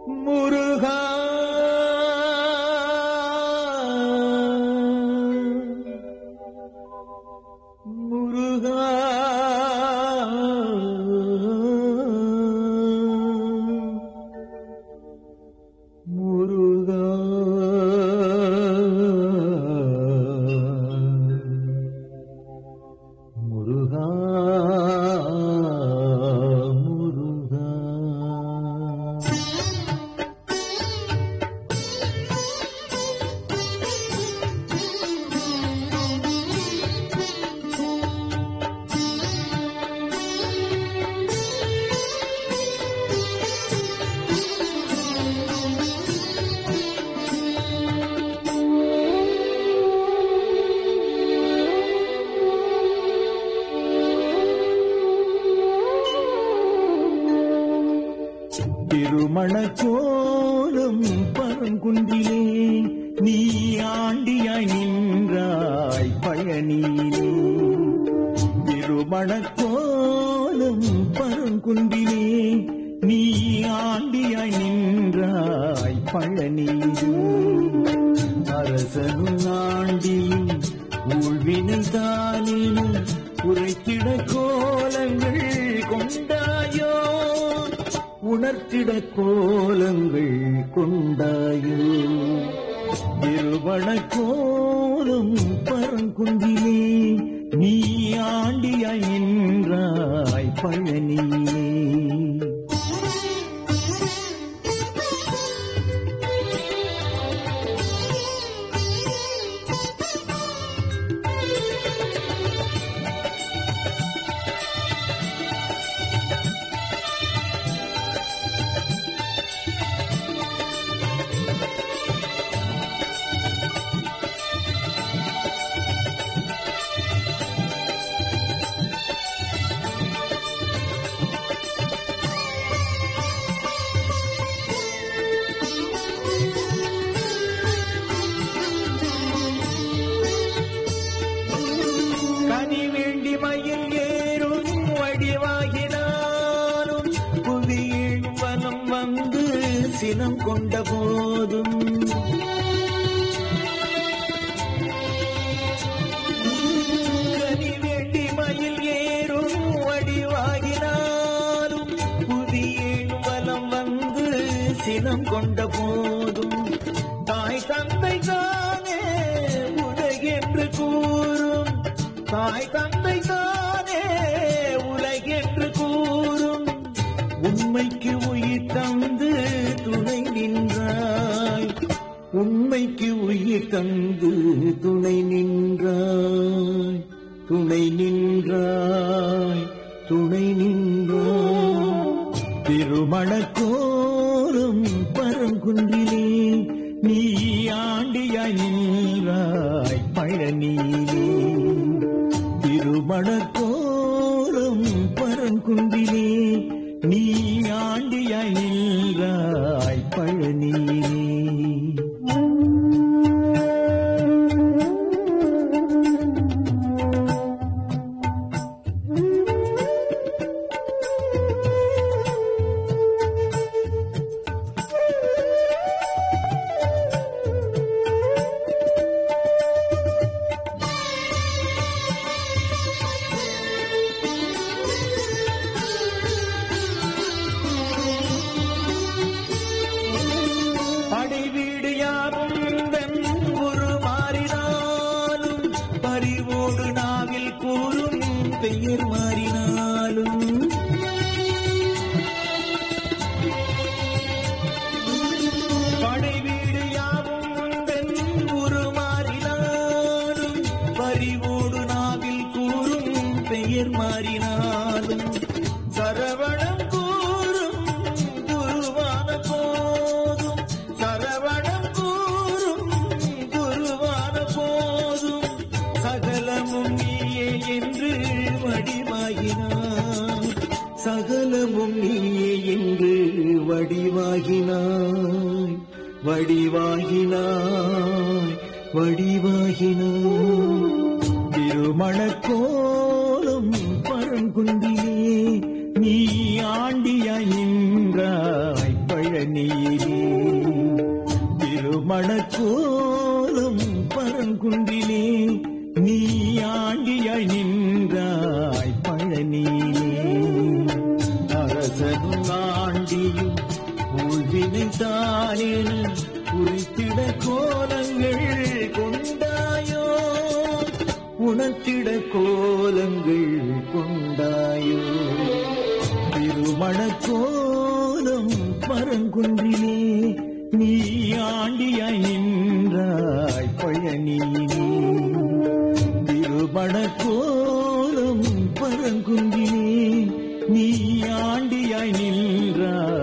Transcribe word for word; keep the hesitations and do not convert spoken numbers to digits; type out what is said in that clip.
முருகா முருகா முருகா முருகா முருகா திருமணக்கோலம் பரங்குன்றிலே நீ ஆண்டியாய் நின்றாய் பழனியிலே. திருமணக்கோலம் பரங்குன்றிலே நீ ஆண்டியாய் நின்றாய் பழனியிலே. அரசனும் ஆண்டியும் ஊழ்வினை தானினும் உரைத்திட கோலங்கள் கொண்டாயோ, உணர்த்திட கோலங்கள் கொண்டாயோ. திருவணக்கோலம் பரங்குன்றிலே நீ ஆண்டியாய் நின்றாய் பழனியிலே. சினம் கொண்ட போதும் கனி வேண்டி மயில் ஏறும் வடிவாகினாலும் புதியேன் வலம் வந்து சினம் கொண்ட போதும் தாய் தந்தை தானே உலகென்று கூறும், தாய் தந்தை தானே உலகென்று கூறும். உண்மைக்கு உயிர் தந்து துணை நின்றாய், உண்மைக்கு உயிர் தந்து துணை நின்றாய், துணை நின்றாய், துணை நின்றாய். திருமணக்கோலம் பரங்குன்றிலே நீ ஆண்டியாய் நின்றாய் பழனியிலே. திருமணக்கோலம் பரங்குன்றிலே நீ ஆண்டியாய் நின்றாய் பழனியிலே. வீடு யாரும் வெண்புரு மாறினாலும், பறிவோடு நாவில் கூறும் பெயர் மாறினாலும், படை வீடு யாரும் வெண்புரு மாறினாலும், பறிவோடு நாவில் கூறும் பெயர் மாறினாலும், சரவணம் கூறும் குருவான போதும், சரவணம் கூறும் குருவான போதும், சகலமும் நீயே என்று வடிவாகினாய், சகலமும் நீயே என்று வடிவாகினாய், வடிவாகினாய், வடிவாகினாய். திருமணக்கோலம் பரங்குன்றிலே நீ ஆண்டியாய் நின்றாய் பழனியிலே. திருமணக்கோலம் பரங்குன்றிலே நீ ஆண்டியாய் நின்றாய் பழனியிலே. அரசனும் ஆண்டியும் ஊழ்வினை தானேன குறித்திட கோலங்கள் கொண்டாயோ, உணர்த்திட கோலங்கள் கொண்டாயோ. திருமணக்கோலம் பரங்குன்றிலே நீ ஆண்டியாய் நின்றாய் பழனியிலே. திருமணக்கோலம் பரங்குன்றிலே நீ ஆண்டியாய் நின்றாய்